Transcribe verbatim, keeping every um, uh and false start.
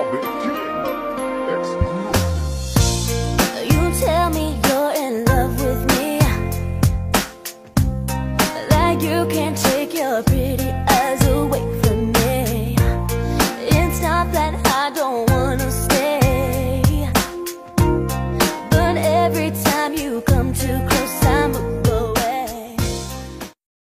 You tell me you're in love with me, like you can't take your pretty